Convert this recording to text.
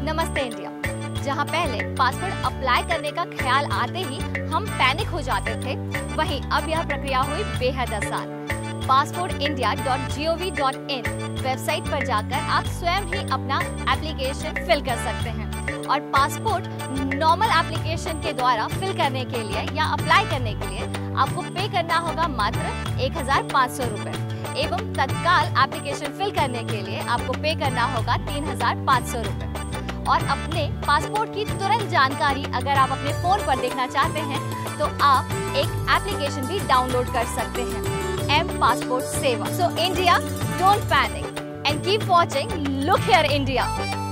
नमस्ते इंडिया। जहां पहले पासपोर्ट अप्लाई करने का ख्याल आते ही हम पैनिक हो जाते थे, वहीं अब यह प्रक्रिया हुई बेहद आसान। passportindia.gov.in वेबसाइट पर जाकर आप स्वयं ही अपना एप्लीकेशन फिल कर सकते हैं और पासपोर्ट नॉर्मल एप्लीकेशन के द्वारा फिल करने के लिए या अप्लाई करने के लिए आपको पे करना होगा मात्र 1500 रुपए एवं तत्काल एप्लीकेशन फिल करने के लिए आपको पे करना होगा 3500 रुपए। और अपने पासपोर्ट की तुरंत जानकारी अगर आप अपने फोन पर देखना चाहते हैं तो आप एक एप्लीकेशन भी डाउनलोड कर सकते हैं, M passport Seva. So India, don't panic and keep watching look here India.